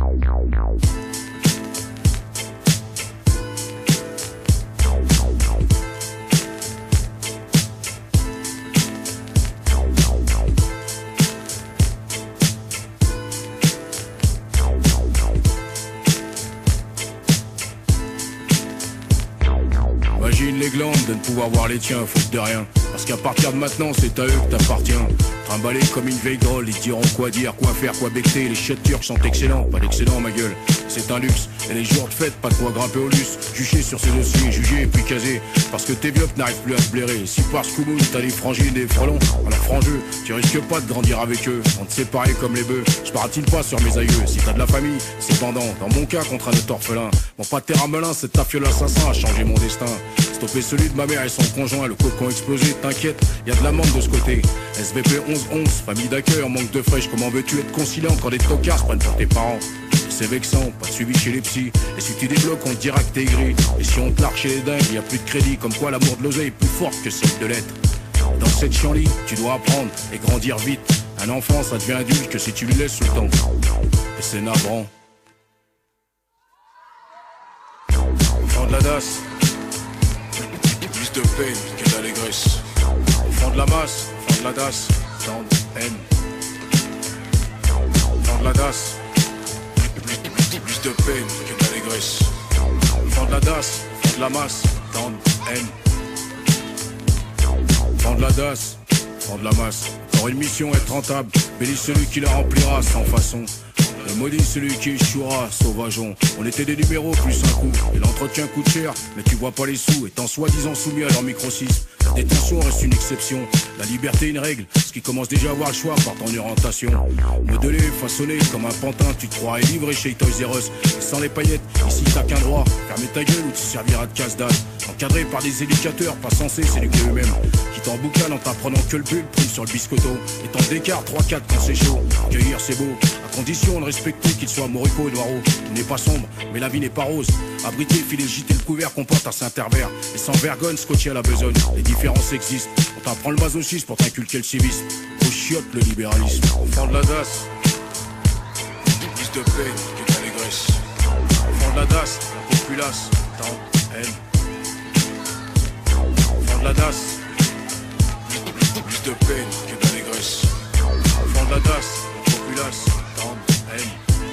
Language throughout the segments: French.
Imagine les glandes de ne pouvoir voir les tiens, faute de rien. Parce qu'à partir de maintenant, c'est à eux que t'appartiens. Trimballés comme une vieille grolle, ils te diront quoi dire, quoi faire, quoi becter. Les chiottes turcs sont excellents, pas d'excellent ma gueule. C'est un luxe, et les jours de fête, pas de quoi grimper au luxe. Juché sur ses dossiers, jugé et puis casé. Parce que tes vieux n'arrivent plus à se blairer. Si par Scoumoun, t'as des frangines, des frelons, alors frangeux, tu risques pas de grandir avec eux. On te séparer comme les bœufs, je baratine pas sur mes aïeux. Si t'as de la famille, c'est pendant. Dans mon cas, contre un autre orphelin. Mon pater Ramelin, c'est ta fiole assassin, a changé mon destin. Stopper celui de ma mère et son conjoint, le cocon explosé, t'inquiète, y a de l'amende de ce côté. SVP 1111, famille d'accueil en manque de fraîche, comment veux-tu être conciliant quand des tocards se prennent pour tes parents? C'est vexant, pas de suivi chez les psys. Et si tu débloques, on te dira que t'es gris. Et si on te largue chez les dingues, y a plus de crédit, comme quoi l'amour de l'oseille est plus forte que celle de l'être. Dans cette chienlit, tu dois apprendre et grandir vite. Un enfant, ça devient adulte que si tu lui laisses le temps. Et c'est navrant. Enfant de la DAS, plus de peine que d'allégresse. Enfant de la masse, enfant de la DAS, tant de haine. Enfant de la DAS, plus de peine que d'allégresse. Enfant de la DAS, enfant de la masse, tant de haine. Enfant de la DAS, enfant de la masse. Pour une mission être rentable, bénis celui qui la remplira sans façon. Le maudit celui qui échouera, sauvageon. On était des numéros plus un coup. Et l'entretien coûte cher, mais tu vois pas les sous. Étant soi-disant soumis à leur micro-6, la détention reste une exception. La liberté une règle, ce qui commence déjà à avoir le choix par ton orientation. Modelé, façonné comme un pantin, tu te croirais livré chez Toys R Us. Et sans les paillettes, ici t'as qu'un droit. Fermez ta gueule ou tu serviras de casse-dalle. Encadré par des éducateurs, pas censés s'éduquer eux-mêmes. Qui t'emboucanent en t'apprenant que le bulle prime sur le biscotto. Et t'en d'écart 3-4 quand c'est chaud. Cueillir c'est beau, à condition de respecter qu'il soit morico et noiro. Il n'est pas sombre, mais la vie n'est pas rose. Abriter, filer, gîter le couvert, comporte à Saint-Herbert. Et sans vergogne, scotché à la besogne. Les différences existent. On t'apprend le masochisme pour t'inculquer le civisme. Au chiotte le libéralisme. Enfant de la DAS, plus de peine que d'allégresse. Enfant de la DAS, la populace, tant haine. Enfant de la DAS, plus de peine que d'allégresse. Enfant de la DAS, la populace, tant haine.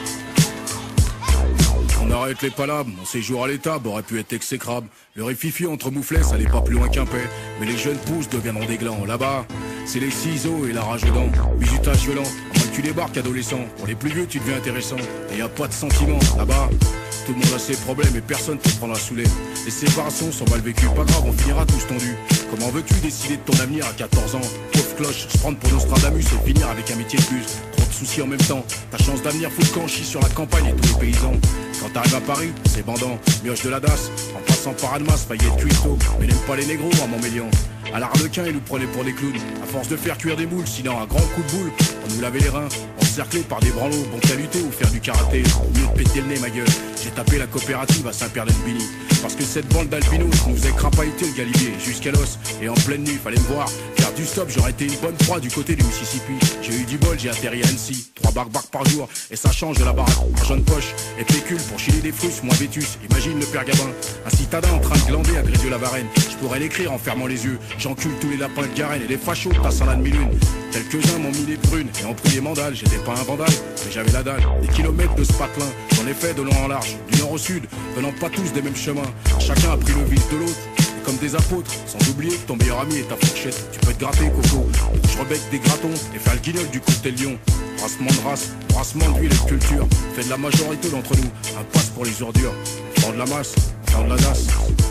On arrête les palabres, mon séjour à l'étable aurait pu être exécrable. Le rififi entre mouflets, ça n'est pas plus loin qu'un paix. Mais les jeunes pousses deviendront des glands. Là-bas, c'est les ciseaux et la rage aux dents. Bizutage violent, en moins que tu débarques adolescent. Pour les plus vieux, tu deviens intéressant. Et y a pas de sentiment, là-bas. Tout le monde a ses problèmes et personne te prendra sous les. Les séparations sont mal vécues, pas grave, on finira tous tendus. Comment veux-tu décider de ton avenir à 14 ans? Pauvre cloche, se prendre pour Nostradamus et finir avec un métier de bus. Trop de soucis en même temps, ta chance d'avenir fout le camp, chie sur la campagne et tous les paysans. Quand t'arrives à Paris, c'est bandant, mioche de la DAS, en passant par Annemasse, paillettes cuistot. Mais n'aime pas les négros à Montmélian. À l'Arlequin, ils nous prenaient pour des clowns. À force de faire cuire des moules, sinon un grand coup de boule, on nous lavait les reins, encerclés par des branlots, bon qu'à lutter ou faire du karaté. Mieux de péter le nez, ma gueule. J'ai tapé la coopérative à Saint-Pierre-d'Albini. Parce que cette bande d'albinos nous faisait crapahuter le galibier jusqu'à l'os. Et en pleine nuit, fallait me voir faire du stop, j'aurais été une bonne proie du côté du Mississippi. J'ai eu du bol, j'ai atterri à Annecy. 3 barques par jour, et ça change de la baraque. Argent de poche et pécule pour chiller des frusses, moins vétus. Imagine le père Gabin, un citadin en train de glander à Grédieu-la-Varenne. Je pourrais l'écrire en fermant les yeux. J'encule tous les lapins de Garenne et les fachos passant la demi-lune. Quelques-uns m'ont mis des prunes et ont pris des mandales. J'étais pas un vandale, mais j'avais la dalle. Des kilomètres de ce patelin, j'en ai fait de long en large, du nord au sud, venant pas tous des mêmes chemins. Chacun a pris le vice de l'autre, et comme des apôtres, sans oublier que ton meilleur ami est ta fourchette. Tu peux te gratter, Coco, je rebecque des gratons et faire le guignol du côté de Lyon. Brassement de race, brassement d'huile et de culture, fait de la majorité d'entre nous un passe pour les ordures. Enfant de la masse, enfant de la DAS.